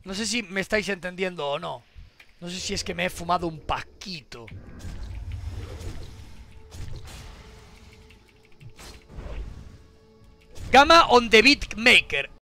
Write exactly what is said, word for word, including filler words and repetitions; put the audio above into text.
No sé si me estáis entendiendo o no. No sé si es que me he fumado un paquito. Gamma on the Beat Maker.